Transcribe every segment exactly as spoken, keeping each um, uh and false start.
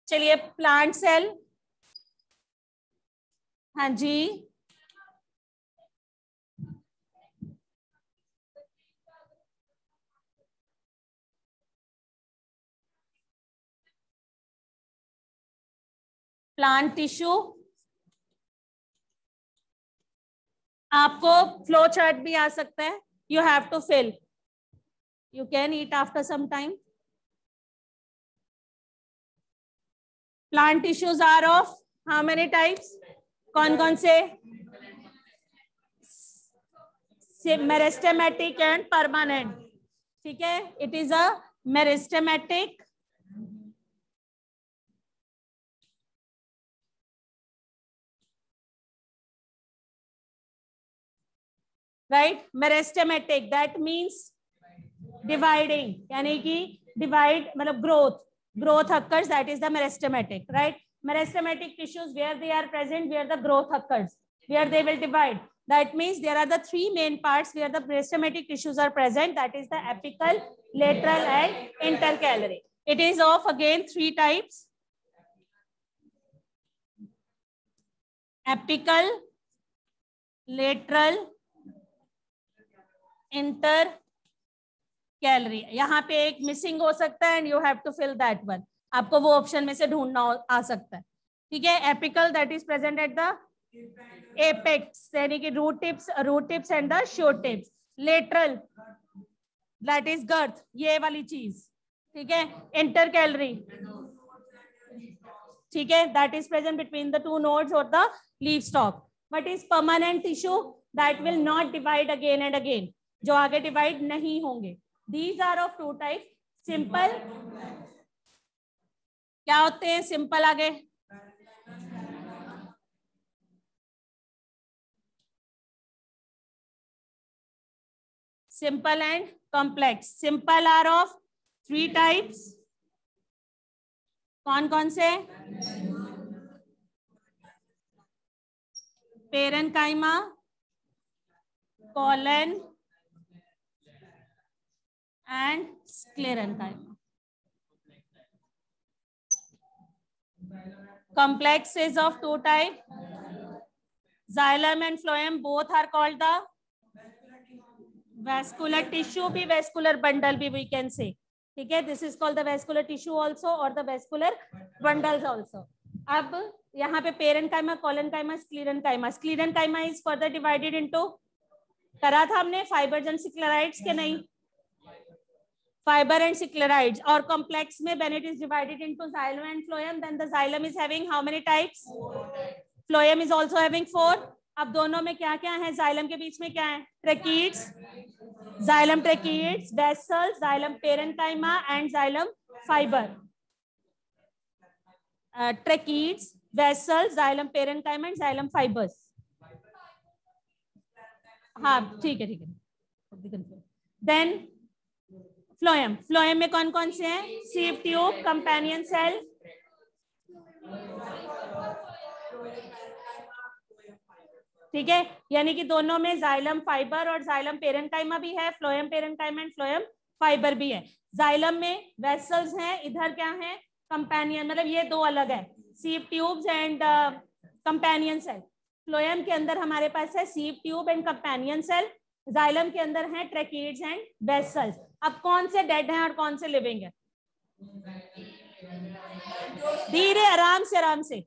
चलिए plant cell, हाँ जी, प्लांट टिश्यू, आपको फ्लो चार्ट भी आ सकता है, you have to fill, you can eat after some time. Plant tissues are of how many types, कौन कौन से, मेरिस्टेमेटिक एंड परमानेंट. ठीक है, it is a meristematic, right, meristematic that means dividing, यानी कि डिवाइड मतलब growth, growth occurs, that is the meristematic, right? Meristematic tissues where they are present, where the growth occurs, where they will divide. That means there are the three main parts where the meristematic tissues are present, that is the apical, lateral and intercalary. It is of again three types: apical, lateral, inter calary. यहाँ पे एक missing हो सकता है and you have to fill that one, आपको वो option में से ढूंढना आ सकता है. ठीक है, apical that is present at the apex, यानी कि root tips, root tips and the shoot tips. Lateral that is girth, ये वाली चीज. ठीक है, इंटर कैलोरी, ठीक है, that is present between the two nodes और the leaf stalk. But is permanent tissue that will not divide again and again, जो आगे डिवाइड नहीं होंगे. These are of two types. Simple, क्या होते हैं सिंपल आगे, simple and complex. Simple are of three types. कौन कौन से, parenchyma, collen and sclerenchyma. Complex is of two type. Xylem and phloem both are called the vascular tissue भी, vascular bundle भी we can say. ठीक है, this is called the vascular tissue also or the vascular bundles also. अब यहाँ पे parenchyma, collenchyma, sclerenchyma. Sclerenchyma is further divided into, करा था हमने फाइबर्स एंड स्क्लेराइड्स के नहीं, fiber and sclerides. और complex में when it is divided into xylem and phloem, then the xylem is having how many types, phloem is also having four. अब दोनों में क्या क्या है, xylem के बीच में क्या है, tracheids, xylem tracheids, vessels, xylem parenchyma and xylem fiber. uh, tracheids, vessels, xylem parenchyma and xylem fibers. हाँ ठीक है ठीक है. then फ्लोएम, फ्लोएम में कौन कौन से हैं, सीप ट्यूब, कंपेनियन सेल. ठीक है, यानी कि दोनों में जाइलम फाइबर और जाइलम पेरेन्काइमा भी है, phloem parenchyma and phloem fibre भी है. जाइलम में वेसल्स हैं, इधर क्या है, कंपेनियन, मतलब ये दो अलग है, sieve tubes and companion cell. Phloem के अंदर हमारे पास है sieve tube and companion cell. Xylem के अंदर है ट्रैकीड्स एंड वेसल्स. अब कौन से डेड हैं और कौन से लिविंग है, धीरे आराम से आराम से.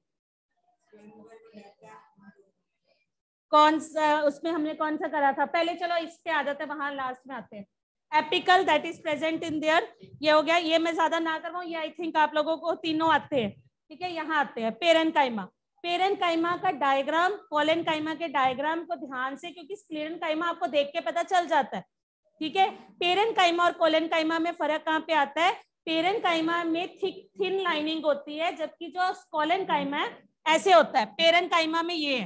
कौन सा उसमें हमने कौन सा करा था पहले, चलो इस पे आ जाते हैं, वहां लास्ट में आते हैं. Apical that is present in there, ये हो गया, ये मैं ज्यादा ना करवाऊं, ये आई थिंक आप लोगों को तीनों आते हैं. ठीक है, यहाँ आते हैं पेरेन्काइमा. पेरेन्काइमा का डायग्राम कॉलेनकाइमा के डायग्राम को ध्यान से, क्योंकि स्क्लेरेन्काइमा आपको देख के पता चल जाता है. ठीक है, पेरेन्काइमा और कॉलेनकाइमा में फर्क कहाँ पे आता है, पेरेन्काइमा में थिक थिन लाइनिंग होती है, जबकि जो कॉलेनकाइमा है ऐसे होता है. पेरेन्काइमा में ये है,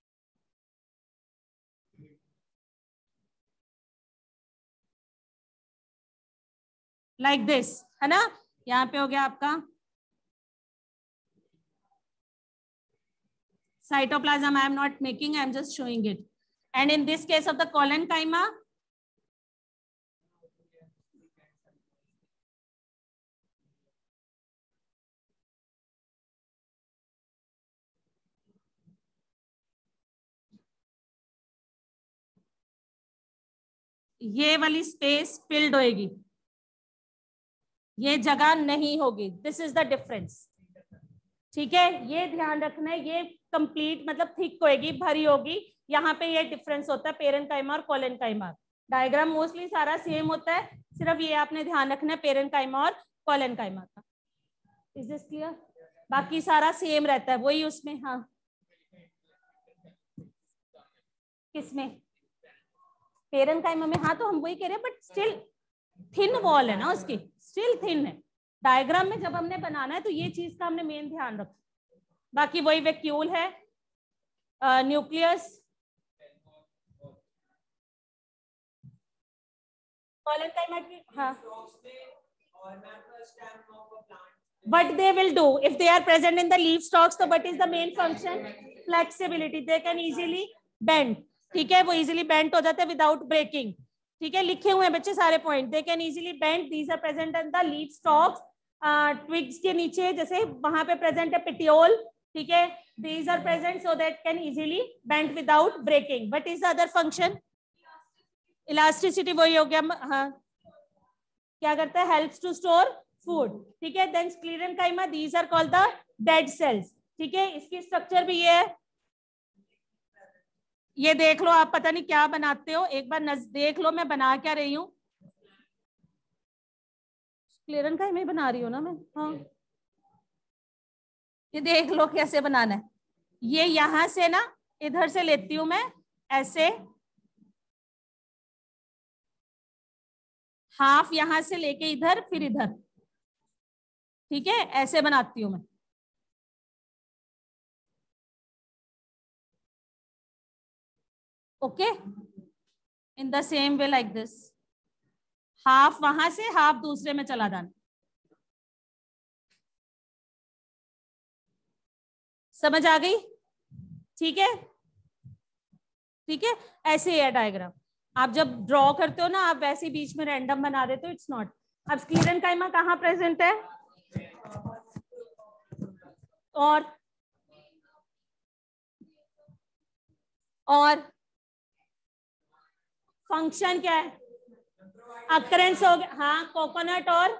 लाइक दिस, है ना. यहाँ पे हो गया आपका cytoplasm. I am not making, I am just showing it. And in this case of the collenchyma, ये वाली स्पेस फिल्ड होएगी, ये जगह नहीं होगी। दिस इज द डिफरेंस, ठीक है, ये ध्यान रखना है। ये कंप्लीट मतलब थिक होएगी, भरी होगी, यहाँ पे ये डिफरेंस होता है पेरेन्काइमा और कोलेनकाइमा। डायग्राम मोस्टली सारा सेम होता है, सिर्फ ये आपने ध्यान रखना है पेरेन्काइमा और कोलेनकाइमा का। Is this clear? बाकी सारा सेम रहता है, वही उसमें। हाँ, किसमें? पेरेन्काइमा में। हाँ, तो हम वही कह रहे हैं, बट स्टिल थिन वॉल है ना उसकी, स्टिल थिन है। डायग्राम में जब हमने बनाना है तो ये चीज का हमने मेन ध्यान रखा। बाकी वही वैक्यूल है, न्यूक्लियस, कोलेनकाइमा की। हाँ, what they will do if they are present in the leaf stalks, so what is the main function? Flexibility, they can easily bend, ठीक है, वो easily bend हो जाते हैं without breaking, ठीक है। लिखे हुए हैं बच्चे सारे point. they can easily bend, these are present in the leaf stalks, twigs के नीचे, जैसे वहां पे present है petiole, ठीक है, these are present so that can easily bend without breaking. What is the other function? Elasticity, वही हो गया। हाँ, क्या करता है? helps to store food, ठीक है। Then sclerenchyma, these are called the dead cells, ठीक है। इसकी स्ट्रक्चर भी ये है, ये देख लो आप, पता नहीं क्या बनाते हो, एक बार नज देख लो मैं बना क्या रही हूँ। स्क्लेरेन्काइमा ही बना रही हूँ ना मैं। हाँ, ये देख लो कैसे बनाना है। ये यहां से ना इधर से लेती हूं मैं, ऐसे हाफ यहां से लेके इधर, फिर इधर, ठीक है, ऐसे बनाती हूं मैं। Okay, in the same way like this, half वहां से हाफ दूसरे में चला जाना। समझ आ गई? ठीक है, ठीक है, ऐसे ही है डायग्राम। आप जब ड्रॉ करते हो ना, आप वैसे ही बीच में रैंडम बना देते हो, इट्स नॉट। अब स्क्लेरेन्काइमा कहाँ प्रेजेंट है? और और फंक्शन क्या है? अकरेंस हो गया। हाँ, कोकोनट और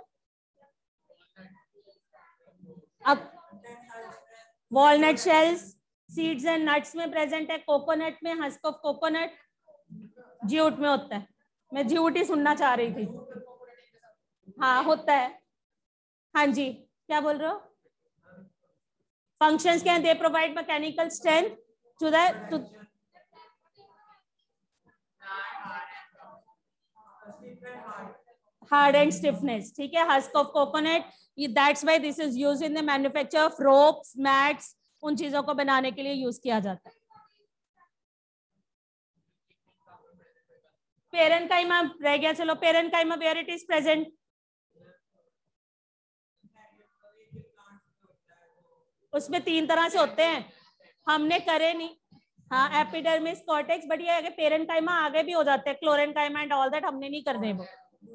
walnut shells, seeds and nuts में प्रेजेंट है। कोकोनट में हस्क ऑफ कोकोनट, ज्यूट में होता है। मैं ज्यूट ही सुनना चाह रही थी। हाँ, होता है। हाँ जी, क्या बोल रहे हो? फंक्शंस क्या है? They provide mechanical strength to the two hard and stiffness, ठीक है। Husk of coconut, that's why this is used in the manufacture of ropes, mats, उन चीजों को बनाने के लिए यूज किया जाता है। पेरेन्काइमा रह गया, चलो parenchyma where it is present? उसमें तीन तरह से होते हैं, हमने करे नहीं। हाँ, एपिडर्मिस, कॉर्टेक्स, बट ये आगे पेरेन्काइमा आगे भी हो जाते हैं, क्लोरेन्काइमा एंड ऑल दैट, हमने नहीं करने वो।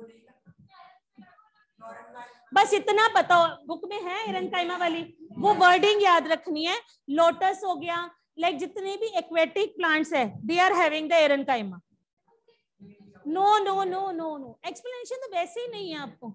बस इतना पता बुक में है एरेन्काइमा वाली, वो वर्डिंग याद रखनी है। लोटस हो गया, लाइक जितने भी एक्वेटिक प्लांट्स है, they are having the aerenchyma. No no no no no, explanation तो वैसे ही नहीं है आपको।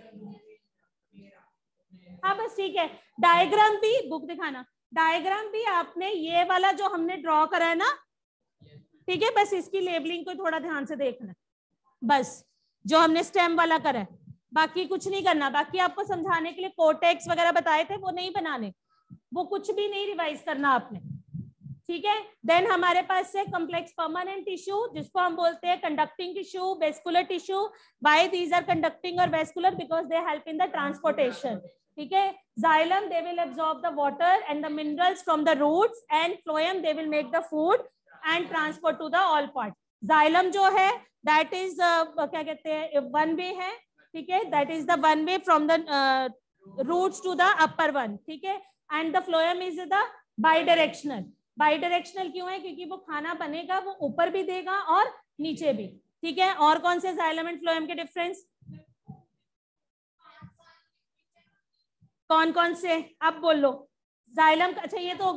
हाँ, बस ठीक है। डायग्राम भी बुक दिखाना, डायग्राम भी आपने ये वाला जो हमने ड्रॉ करा है ना, ठीक है, बस इसकी लेबलिंग को थोड़ा ध्यान से देखना, बस जो हमने स्टेम वाला करा है, बाकी कुछ नहीं करना। बाकी आपको समझाने के लिए कोटेक्स वगैरह बताए थे, वो नहीं बनाने, वो कुछ भी नहीं रिवाइज करना आपने, ठीक है। देन हमारे पास है कॉम्प्लेक्स परमानेंट टिश्यू, जिसको हम बोलते हैं conducting tissue, vascular tissue. Why these are conducting और vascular? Because they help in the transportation, ठीक है। Xylem, they will absorb the water and the minerals from the roots, and phloem, they will make the food and transport to the all part. Xylem जो है that is uh, क्या कहते हैं, one way है, ठीक है, that is the one way from the roots to the upper one, ठीक है। And the phloem is the bidirectional. Bidirectional क्यों है? क्योंकि वो खाना बनेगा, वो ऊपर भी देगा और नीचे भी, ठीक है। और कौन से जाइलम एंड फ्लोएम के डिफरेंस, कौन कौन से आप बोल लो? जाइलम, अच्छा ये तो,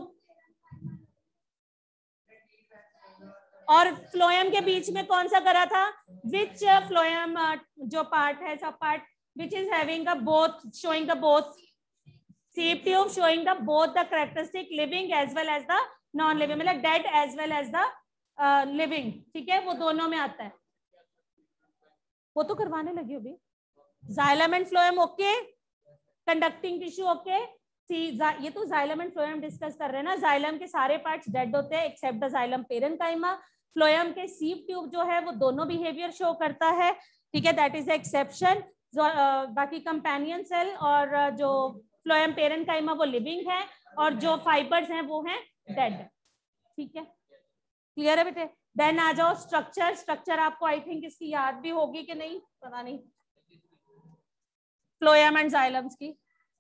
और फ्लोएम के बीच में कौन सा करा था? विच फ्लोएम जो पार्ट है, सब part which is having a both showing the both sieve tube showing the both the characteristic living as well as the non living, मतलब dead as well as the living, ठीक है, वो दोनों में आता है। वो तो करवाने लगी अभी। Xylem and phloem okay, conducting tissue okay. See ये तो जाइलम एंड फ्लोएम डिस्कस कर रहे हैं ना। जाइलम के सारे पार्ट्स डेड होते हैं except the xylem parenchyma. Phloem के सीप ट्यूब जो है वो दोनों बिहेवियर शो करता है, ठीक है, दैट इज एक्सेप्शन। बाकी कंपेनियन सेल और uh, जो फ्लोएम पेरेन्काइमा वो लिविंग है, और जो फाइबर्स हैं वो हैं डेड, ठीक है, क्लियर है बेटे। देन आ जाओ स्ट्रक्चर। स्ट्रक्चर आपको आई थिंक इसकी याद भी होगी कि नहीं पता नहीं, फ्लोएम एंड जाइलम्स की।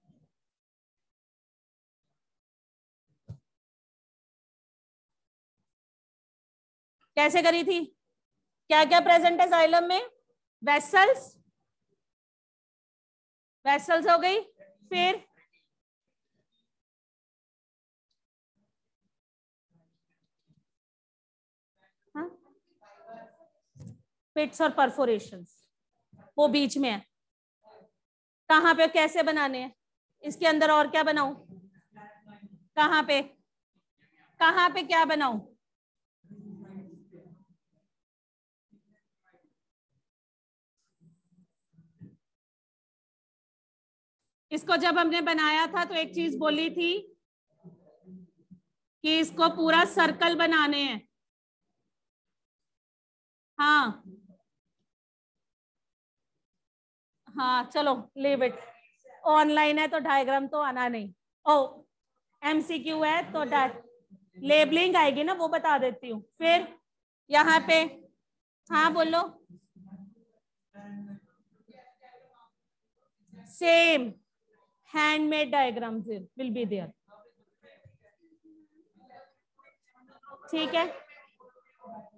कैसे करी थी? क्या क्या प्रेजेंट है जाइलम में? वेसल्स, वेसल्स हो गई, फिर हाँ पिट्स और परफोरेशंस, वो बीच में है। कहाँ पे कैसे बनाने हैं? इसके अंदर और क्या बनाऊं? कहाँ पे कहाँ पे क्या बनाऊं? इसको जब हमने बनाया था तो एक चीज बोली थी कि इसको पूरा सर्कल बनाने हैं। हाँ हाँ चलो लीव इट, ऑनलाइन है तो डायग्राम तो आना नहीं। ओ एमसीक्यू है तो लेबलिंग आएगी ना, वो बता देती हूँ। फिर यहाँ पे हाँ बोलो, same handmade diagrams will be there, ठीक है।